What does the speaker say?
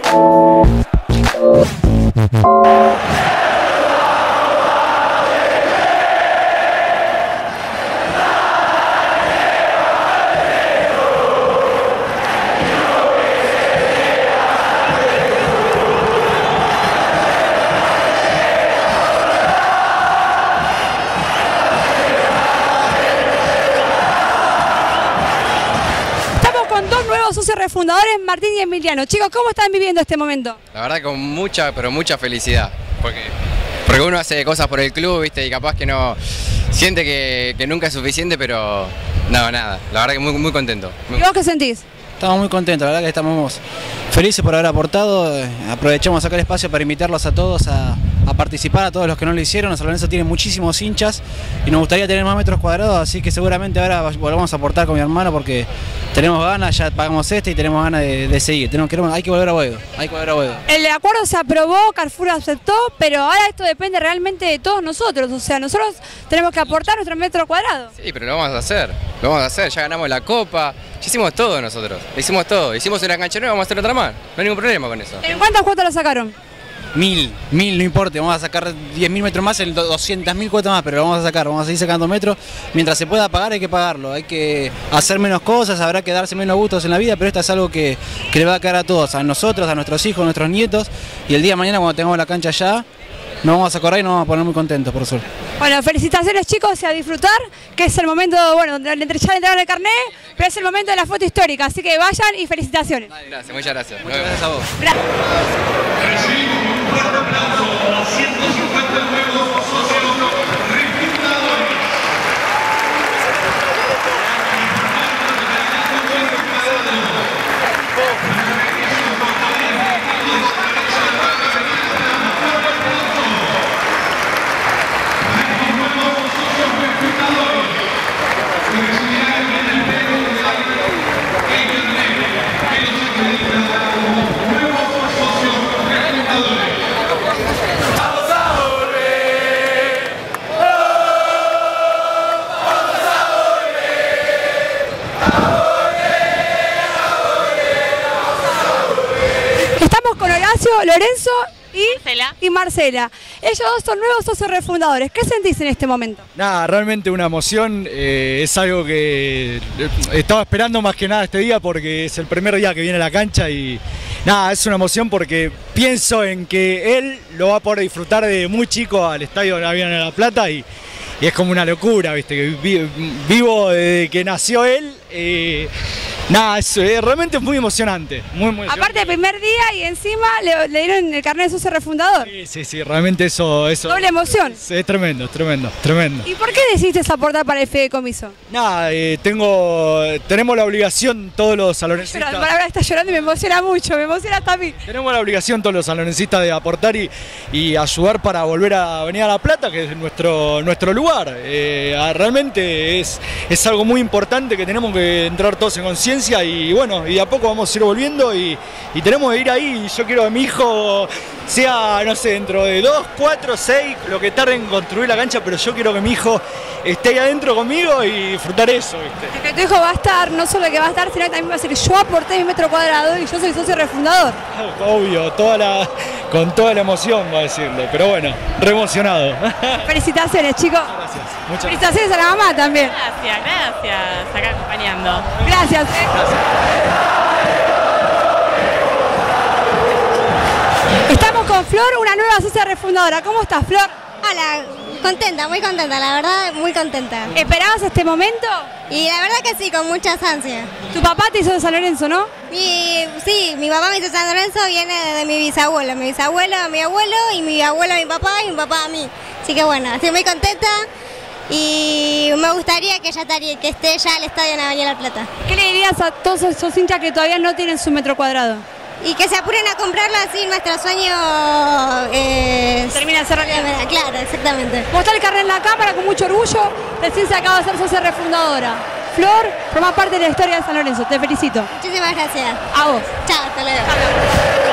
Socios refundadores Martín y Emiliano. Chicos, ¿cómo están viviendo este momento? La verdad con mucha, pero mucha felicidad, porque uno hace cosas por el club, ¿viste? Y capaz que no siente que nunca es suficiente, pero no, nada, la verdad que muy contento. ¿Y vos qué sentís? Estamos muy contentos, la verdad que estamos felices por haber aportado. Aprovechamos a sacar espacio para invitarlos a todos a participar, a todos los que no lo hicieron. San Lorenzo tiene muchísimos hinchas y nos gustaría tener más metros cuadrados, así que seguramente ahora volvamos a aportar con mi hermano porque tenemos ganas, ya pagamos y tenemos ganas de seguir. Hay que volver a Boedo, El acuerdo se aprobó, Carrefour aceptó, pero ahora esto depende realmente de todos nosotros, o sea, nosotros tenemos que aportar nuestro metro cuadrado. Sí, pero lo vamos a hacer, ya ganamos la copa, ya hicimos todo nosotros, hicimos todo, hicimos una cancha nueva, vamos a hacer otra más, no hay ningún problema con eso. ¿En cuántas cuotas lo sacaron? 1000, no importa, vamos a sacar 10.000 metros más, 200.000 cuotas más, pero lo vamos a sacar, vamos a seguir sacando metros. Mientras se pueda pagar hay que pagarlo, hay que hacer menos cosas, habrá que darse menos gustos en la vida, pero esto es algo que le va a quedar a todos, a nosotros, a nuestros hijos, a nuestros nietos, y el día de mañana cuando tengamos la cancha ya, nos vamos a acordar y nos vamos a poner muy contentos, por suerte. Bueno, felicitaciones chicos y a disfrutar, que es el momento, bueno, donde ya le entregaron el carnet, pero es el momento de la foto histórica, así que vayan y felicitaciones. Gracias, muchas gracias. Muchas gracias a vos. Gracias. Recibimos un fuerte aplauso a 150 nuevos socios refundadores. Lorenzo y Marcela. Ellos dos son nuevos socios refundadores. ¿Qué sentís en este momento? Nada, realmente una emoción. Es algo que estaba esperando más que nada este día porque es el primer día que viene a la cancha y nada, es una emoción porque pienso en que él lo va a poder disfrutar de muy chico al estadio de Avión de La Plata y es como una locura, ¿viste? Que vivo desde que nació él. Nada, realmente es muy emocionante. Muy aparte del primer día y encima le dieron el carnet de socio refundador. Sí, realmente eso. Doble emoción. Es tremendo. ¿Y por qué decidiste aportar para el fideicomiso? Nada, tenemos la obligación todos los sanlorencistas. Pero la palabra está llorando y me emociona mucho, me emociona hasta a mí. Tenemos la obligación todos los sanlorencistas de aportar y ayudar para volver a venir a La Plata, que es nuestro lugar. Realmente es algo muy importante que tenemos que entrar todos en conciencia. Y bueno, y de a poco vamos a ir volviendo y tenemos que ir ahí. Yo quiero que mi hijo sea, no sé, dentro de 2, 4, 6, lo que tarde en construir la cancha, pero yo quiero que mi hijo esté ahí adentro conmigo y disfrutar eso, ¿viste? Es que tu hijo va a estar, no solo que va a estar, sino que también va a ser yo aporté mi metro cuadrado y yo soy socio refundador. Obvio, con toda la emoción va a decirlo, pero bueno, re emocionado. Felicitaciones, chicos. Gracias. Muchas felicitaciones a la mamá también. Gracias, acá acompañando. Gracias. Estamos con Flor, una nueva socia refundadora. ¿Cómo estás, Flor? Hola, contenta, muy contenta, la verdad, muy contenta. ¿Esperabas este momento? Y la verdad que sí, con muchas ansias. Tu papá te hizo de San Lorenzo, ¿no? Sí, mi papá me hizo de San Lorenzo, viene de mi bisabuelo. Mi bisabuelo a mi abuelo y mi abuelo a mi papá y mi papá a mí. Así que bueno, estoy muy contenta y me gustaría que esté ya el estadio en Avenida La Plata. ¿Qué le dirías a todos esos hinchas que todavía no tienen su metro cuadrado? Y que se apuren a comprarlo, así nuestro sueño termina de ser realidad. Claro, exactamente. Mostrar el carnet en la cámara con mucho orgullo, recién se acaba de ser socia refundadora. Flor, formás parte de la historia de San Lorenzo, te felicito. Muchísimas gracias. A vos. Chao, hasta luego.